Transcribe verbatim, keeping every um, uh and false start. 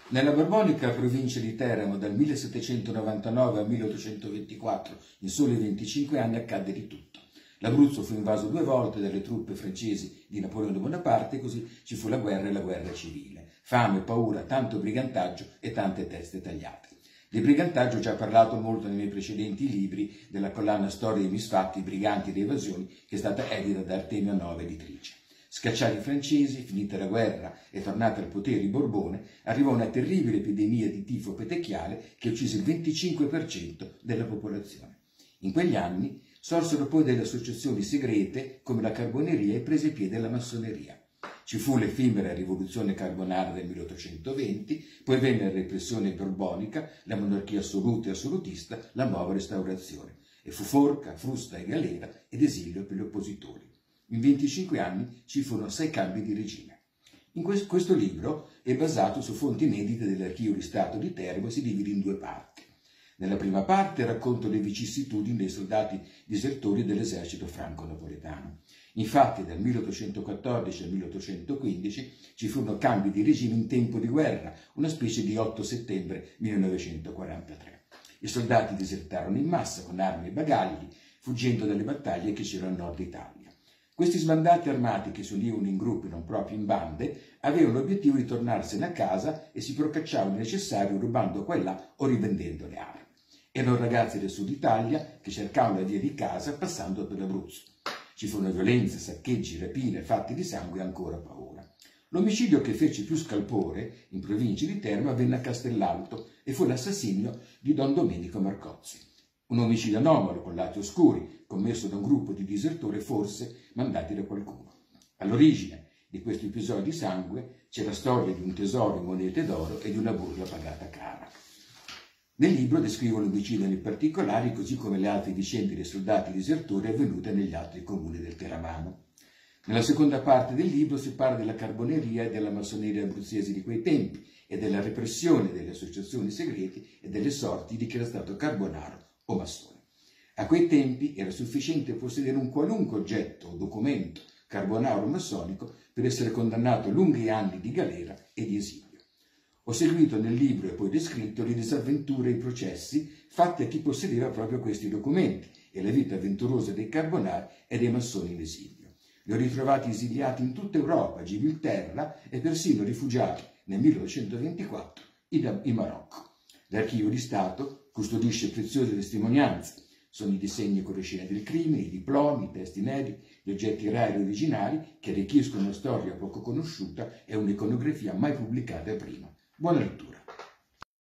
Nella borbonica provincia di Teramo dal millesettecentonovantanove al milleottocentoventiquattro, in soli venticinque anni, accadde di tutto. L'Abruzzo fu invaso due volte dalle truppe francesi di Napoleone Bonaparte, così ci fu la guerra e la guerra civile. Fame, paura, tanto brigantaggio e tante teste tagliate. Di brigantaggio ho già parlato molto nei miei precedenti libri della collana Storie dei misfatti, briganti ed evasioni, che è stata edita da Artemio Nova editrice. Scacciati i francesi, finita la guerra e tornata al potere il Borbone, arrivò una terribile epidemia di tifo petechiale che uccise il venticinque per cento della popolazione. In quegli anni sorsero poi delle associazioni segrete come la Carboneria e prese piede la massoneria. Ci fu l'effimera rivoluzione carbonara del milleottocentoventi, poi venne la repressione borbonica, la monarchia assoluta e assolutista, la nuova restaurazione, e fu forca, frusta e galera ed esilio per gli oppositori. In venticinque anni ci furono sei cambi di regime. In questo, questo libro è basato su fonti inedite dell'Archivio di Stato di Teramo e si divide in due parti. Nella prima parte racconto le vicissitudini dei soldati disertori dell'esercito franco-napoletano. Infatti dal milleottocentoquattordici al milleottocentoquindici ci furono cambi di regime in tempo di guerra, una specie di otto settembre millenovecentoquarantatré. I soldati disertarono in massa con armi e bagagli, fuggendo dalle battaglie che c'erano al nord Italia. Questi sbandati armati, che si univano in gruppi, non proprio in bande, avevano l'obiettivo di tornarsene a casa e si procacciavano il necessario rubando qua e là o rivendendo le armi. Erano ragazzi del sud Italia che cercavano la via di casa passando per l'Abruzzo. Ci furono violenze, saccheggi, rapine, fatti di sangue e ancora paura. L'omicidio che fece più scalpore in provincia di Teramo avvenne a Castellalto e fu l'assassinio di Don Domenico Marcozzi. Un omicidio anomalo con lati oscuri, commesso da un gruppo di disertori forse mandati da qualcuno. All'origine di questo episodio di sangue c'è la storia di un tesoro in monete d'oro e di una burla pagata cara. Nel libro descrivo l'omicidio nei particolari, così come le altre vicende dei soldati disertori avvenute negli altri comuni del Teramano. Nella seconda parte del libro si parla della Carboneria e della massoneria abruzzese di quei tempi e della repressione delle associazioni segrete e delle sorti di chi era stato carbonaro o massone. A quei tempi era sufficiente possedere un qualunque oggetto o documento carbonaro o massonico per essere condannato a lunghi anni di galera e di esilio. Ho seguito nel libro e poi descritto le disavventure e i processi fatti a chi possedeva proprio questi documenti e la vita avventurosa dei carbonari e dei massoni in esilio. Li ho ritrovati esiliati in tutta Europa, Gibilterra e persino rifugiati nel millenovecentoventiquattro in Marocco. L'Archivio di Stato custodisce preziose testimonianze. Sono i disegni con le scene del crimine, i diplomi, i testi inediti, gli oggetti rari e originali che arricchiscono una storia poco conosciuta e un'iconografia mai pubblicata prima. Buona lettura.